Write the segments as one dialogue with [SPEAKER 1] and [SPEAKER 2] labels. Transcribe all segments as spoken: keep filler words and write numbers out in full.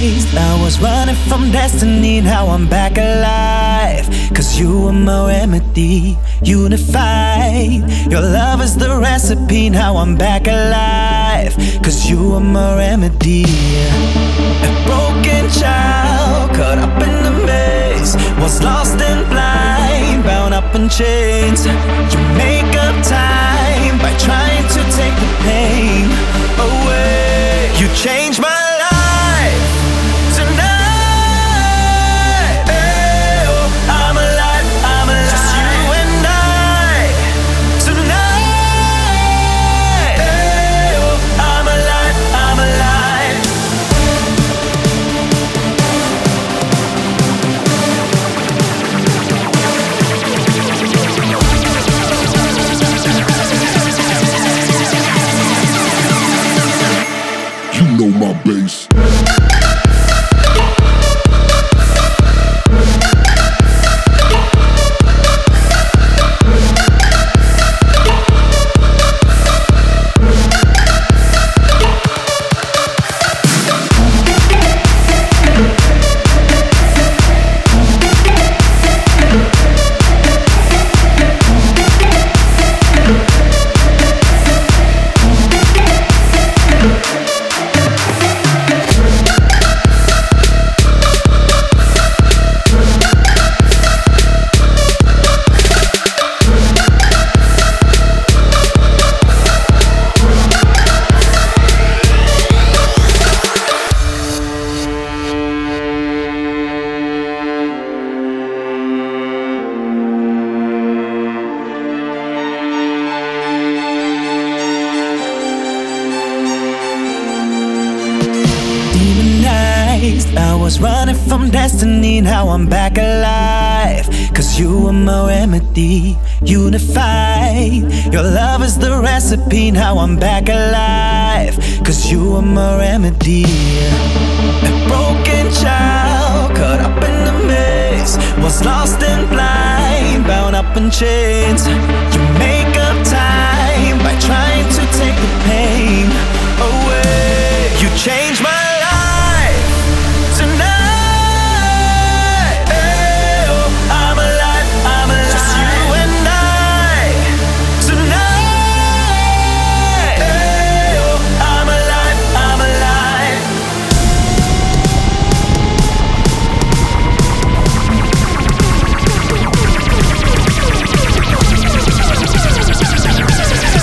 [SPEAKER 1] nights I was running from destiny, now I'm back alive. Cause you were my remedy, unified. Your love is the recipe, now I'm back alive. Cause you were my remedy. A broken child, caught up in the maze, was lost and blind, bound up in chains. You make up time by trying to take the pain away. You changed my life tonight. Hey, oh, I'm alive, I'm alive. Just you and I tonight. Hey, oh, I'm alive, I'm alive.
[SPEAKER 2] You know my bass. I was running from destiny, now I'm back alive. Cause you were my remedy, unified. Your love is the recipe, now I'm back alive. Cause you were my remedy. A broken child, caught up in the maze, was lost and blind, bound up in chains. You make up time by trying to take the pain away. You changed my life tonight. Hey, oh, I'm alive, I'm alive. Just you and I tonight. Hey, oh, I'm alive, I'm alive.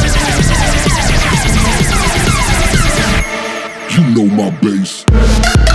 [SPEAKER 2] You know my bass.